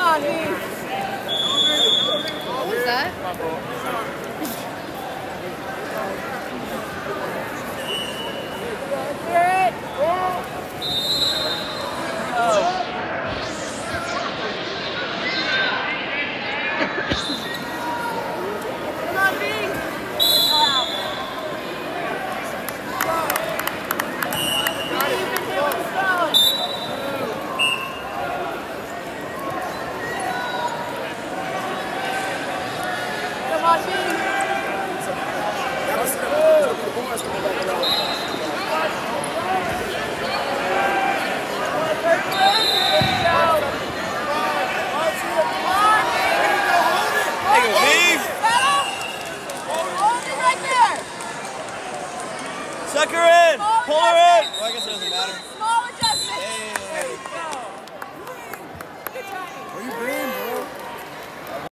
on, dude. What was that? Suck her in! Pull her in! Well, I guess it doesn't matter.